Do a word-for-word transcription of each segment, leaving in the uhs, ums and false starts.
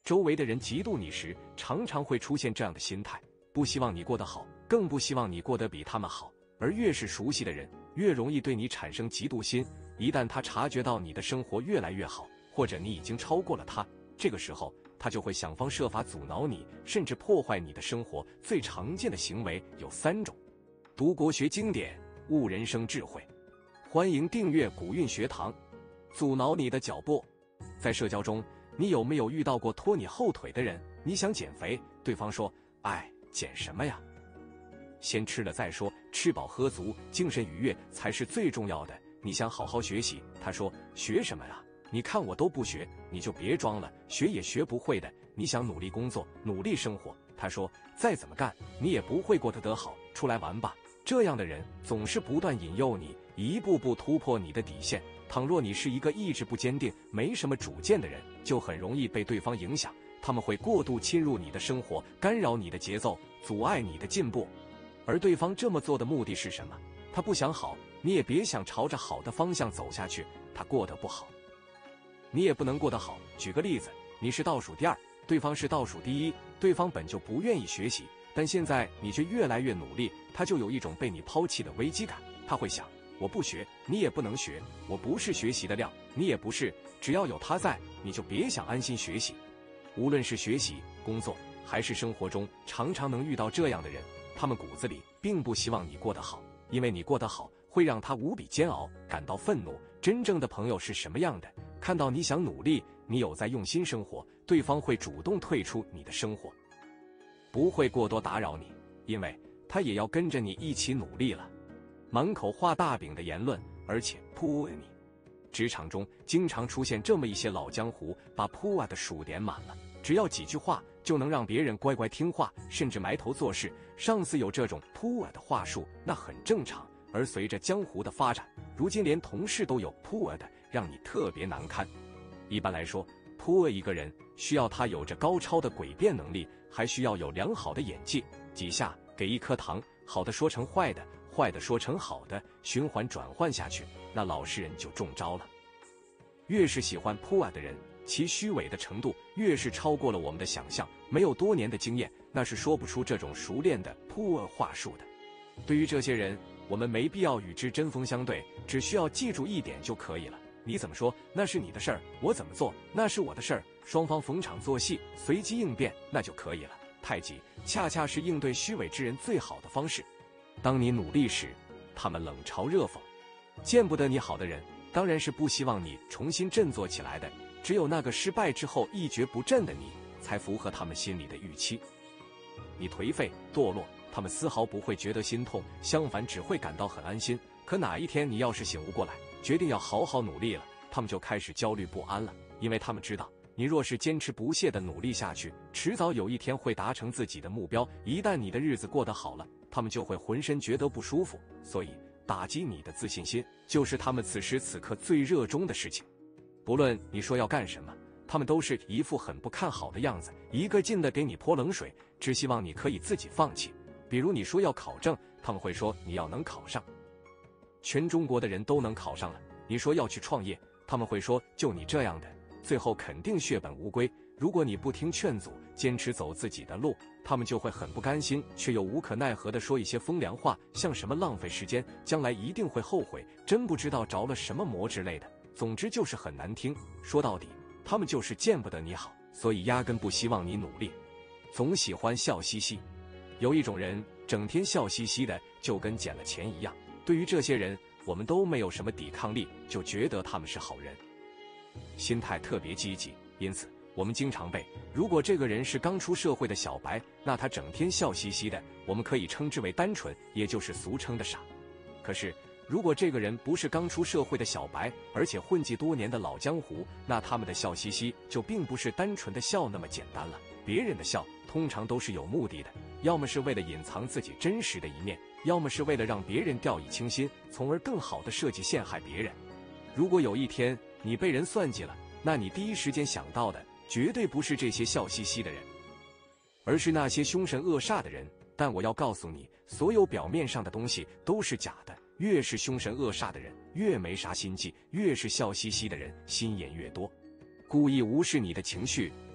周围的人嫉妒你时，常常会出现这样的心态，不希望你过得好，更不希望你过得比他们好。而越是熟悉的人，越容易对你产生嫉妒心。一旦他察觉到你的生活越来越好，或者你已经超过了他，这个时候他就会想方设法阻挠你，甚至破坏你的生活。最常见的行为有三种：读国学经典，悟人生智慧。欢迎订阅古韵学堂。阻挠你的脚步。在社交中，你有没有遇到过拖你后腿的人？你想减肥，对方说：哎，减什么呀？先吃了再说，吃饱喝足，精神愉悦才是最重要的。你想好好学习，他说：学什么呀？你看我都不学，你就别装了，学也学不会的。你想努力工作，努力生活，他说：再怎么干，你也不会过得得好，出来玩吧。这样的人总是不断引诱你，一步步突破你的底线。倘若你是一个意志不坚定、没什么主见的人，就很容易被对方影响，他们会过度侵入你的生活，干扰你的节奏，阻碍你的进步。而对方这么做的目的是什么？他不想好，你也别想朝着好的方向走下去，他过得不好，你也不能过得好。举个例子，你是倒数第二，对方是倒数第一，对方本就不愿意学习，但现在你却越来越努力，他就有一种被你抛弃的危机感。他会想，我不学，你也不能学，我不是学习的料，你也不是，只要有他在，你就别想安心学习。无论是学习、工作还是生活中，常常能遇到这样的人，他们骨子里并不希望你过得好，因为你过得好会让他无比煎熬，感到愤怒。真正的朋友是什么样的？看到你想努力，你有在用心生活，对方会主动退出你的生活，不会过多打扰你，因为他也要跟着你一起努力了。满口画大饼的言论，而且扑你。职场中经常出现这么一些老江湖，把扑啊的数点满了，只要几句话就能让别人乖乖听话，甚至埋头做事。上司有这种扑啊的话术，那很正常。而随着江湖的发展，如今连同事都有扑啊的，让你特别难堪。一般来说，扑啊一个人需要他有着高超的诡辩能力，还需要有良好的演技。几下给一颗糖，好的说成坏的，坏的说成好的，循环转换下去，那老实人就中招了。越是喜欢扑啊的人，其虚伪的程度越是超过了我们的想象。没有多年的经验，那是说不出这种熟练的扑啊话术的。对于这些人，我们没必要与之针锋相对，只需要记住一点就可以了：你怎么说那是你的事儿，我怎么做那是我的事儿，双方逢场作戏，随机应变，那就可以了。太极恰恰是应对虚伪之人最好的方式。当你努力时，他们冷嘲热讽；见不得你好的人，当然是不希望你重新振作起来的。只有那个失败之后一蹶不振的你，才符合他们心里的预期。你颓废堕落，他们丝毫不会觉得心痛，相反只会感到很安心。可哪一天你要是醒悟过来，决定要好好努力了，他们就开始焦虑不安了，因为他们知道，你若是坚持不懈地努力下去，迟早有一天会达成自己的目标。一旦你的日子过得好了，他们就会浑身觉得不舒服。所以打击你的自信心，就是他们此时此刻最热衷的事情。不论你说要干什么，他们都是一副很不看好的样子，一个劲地给你泼冷水，只希望你可以自己放弃。比如你说要考证，他们会说你要能考上，全中国的人都能考上了。你说要去创业，他们会说就你这样的，最后肯定血本无归。如果你不听劝阻，坚持走自己的路，他们就会很不甘心，却又无可奈何地说一些风凉话，像什么浪费时间，将来一定会后悔，真不知道着了什么魔之类的。总之就是很难听。说到底，他们就是见不得你好，所以压根不希望你努力，总喜欢笑嘻嘻。有一种人整天笑嘻嘻的，就跟捡了钱一样。对于这些人，我们都没有什么抵抗力，就觉得他们是好人，心态特别积极。因此我们经常背，如果这个人是刚出社会的小白，那他整天笑嘻嘻的，我们可以称之为单纯，也就是俗称的傻。可是如果这个人不是刚出社会的小白，而且混迹多年的老江湖，那他们的笑嘻嘻就并不是单纯的笑那么简单了。别人的笑通常都是有目的的，要么是为了隐藏自己真实的一面，要么是为了让别人掉以轻心，从而更好的设计陷害别人。如果有一天你被人算计了，那你第一时间想到的绝对不是这些笑嘻嘻的人，而是那些凶神恶煞的人。但我要告诉你，所有表面上的东西都是假的，越是凶神恶煞的人，越没啥心计，越是笑嘻嘻的人，心眼越多。故意无视你的情绪，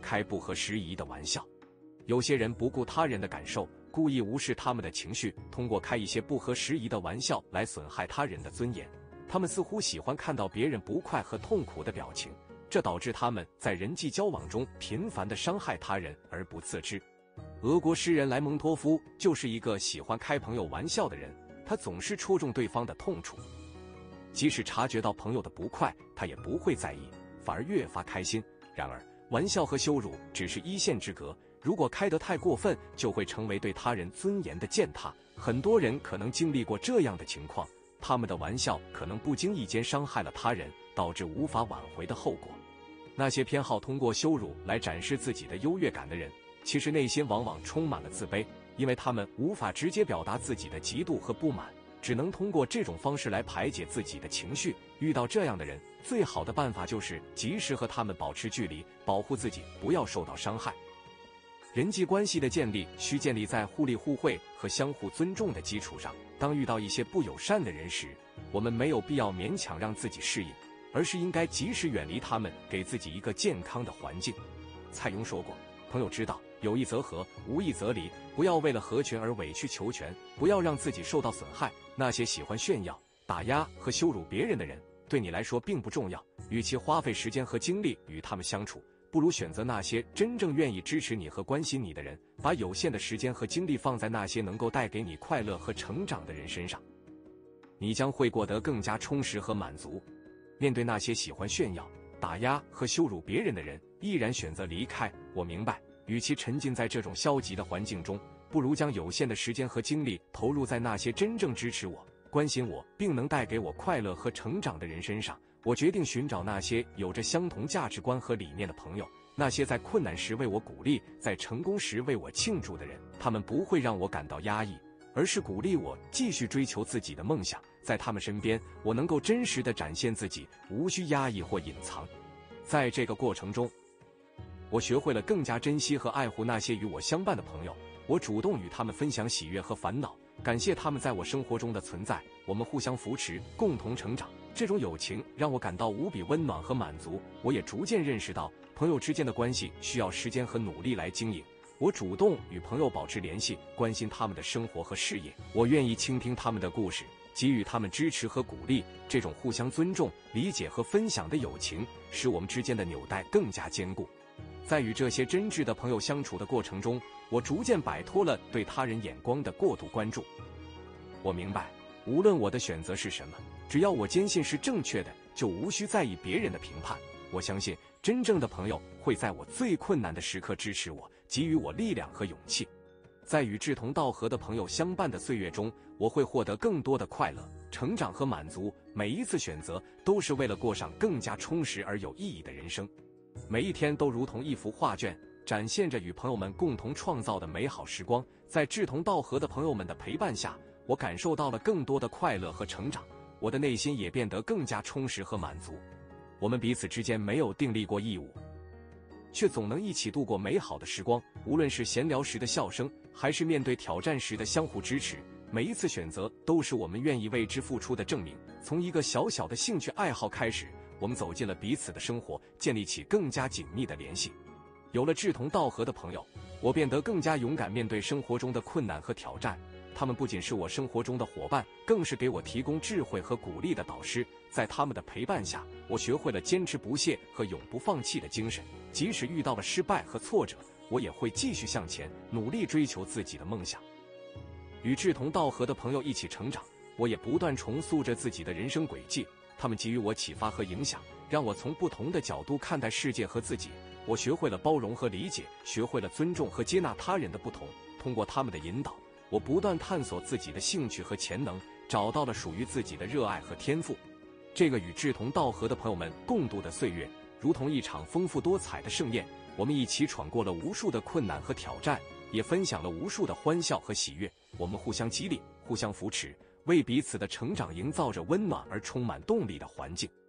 开不合时宜的玩笑。有些人不顾他人的感受，故意无视他们的情绪，通过开一些不合时宜的玩笑来损害他人的尊严。他们似乎喜欢看到别人不快和痛苦的表情，这导致他们在人际交往中频繁地伤害他人而不自知。俄国诗人莱蒙托夫就是一个喜欢开朋友玩笑的人，他总是戳中对方的痛处，即使察觉到朋友的不快，他也不会在意，反而越发开心。然而，玩笑和羞辱只是一线之隔，如果开得太过分，就会成为对他人尊严的践踏。很多人可能经历过这样的情况，他们的玩笑可能不经意间伤害了他人，导致无法挽回的后果。那些偏好通过羞辱来展示自己的优越感的人，其实内心往往充满了自卑，因为他们无法直接表达自己的嫉妒和不满，只能通过这种方式来排解自己的情绪。遇到这样的人，最好的办法就是及时和他们保持距离，保护自己不要受到伤害。人际关系的建立需建立在互利互惠和相互尊重的基础上。当遇到一些不友善的人时，我们没有必要勉强让自己适应，而是应该及时远离他们，给自己一个健康的环境。蔡邕说过，朋友之道，有意则合，无意则离，不要为了合群而委曲求全，不要让自己受到损害。那些喜欢炫耀、打压和羞辱别人的人，对你来说并不重要，与其花费时间和精力与他们相处，不如选择那些真正愿意支持你和关心你的人，把有限的时间和精力放在那些能够带给你快乐和成长的人身上，你将会过得更加充实和满足。面对那些喜欢炫耀、打压和羞辱别人的人，毅然选择离开。我明白，与其沉浸在这种消极的环境中，不如将有限的时间和精力投入在那些真正支持我、关心我，并能带给我快乐和成长的人身上。我决定寻找那些有着相同价值观和理念的朋友，那些在困难时为我鼓励，在成功时为我庆祝的人。他们不会让我感到压抑，而是鼓励我继续追求自己的梦想。在他们身边，我能够真实地展现自己，无需压抑或隐藏。在这个过程中，我学会了更加珍惜和爱护那些与我相伴的朋友。我主动与他们分享喜悦和烦恼，感谢他们在我生活中的存在，我们互相扶持，共同成长。这种友情让我感到无比温暖和满足。我也逐渐认识到，朋友之间的关系需要时间和努力来经营。我主动与朋友保持联系，关心他们的生活和事业。我愿意倾听他们的故事，给予他们支持和鼓励。这种互相尊重、理解和分享的友情，使我们之间的纽带更加坚固。在与这些真挚的朋友相处的过程中，我逐渐摆脱了对他人眼光的过度关注。我明白，无论我的选择是什么，只要我坚信是正确的，就无需在意别人的评判。我相信，真正的朋友会在我最困难的时刻支持我，给予我力量和勇气。在与志同道合的朋友相伴的岁月中，我会获得更多的快乐、成长和满足。每一次选择都是为了过上更加充实而有意义的人生。每一天都如同一幅画卷，展现着与朋友们共同创造的美好时光。在志同道合的朋友们的陪伴下，我感受到了更多的快乐和成长，我的内心也变得更加充实和满足。我们彼此之间没有订立过义务，却总能一起度过美好的时光。无论是闲聊时的笑声，还是面对挑战时的相互支持，每一次选择都是我们愿意为之付出的证明。从一个小小的兴趣爱好开始，我们走进了彼此的生活，建立起更加紧密的联系。有了志同道合的朋友，我变得更加勇敢面对生活中的困难和挑战。他们不仅是我生活中的伙伴，更是给我提供智慧和鼓励的导师。在他们的陪伴下，我学会了坚持不懈和永不放弃的精神。即使遇到了失败和挫折，我也会继续向前，努力追求自己的梦想。与志同道合的朋友一起成长，我也不断重塑着自己的人生轨迹。他们给予我启发和影响，让我从不同的角度看待世界和自己。我学会了包容和理解，学会了尊重和接纳他人的不同。通过他们的引导，我不断探索自己的兴趣和潜能，找到了属于自己的热爱和天赋。这个与志同道合的朋友们共度的岁月，如同一场丰富多彩的盛宴。我们一起闯过了无数的困难和挑战，也分享了无数的欢笑和喜悦。我们互相激励，互相扶持，为彼此的成长营造着温暖而充满动力的环境。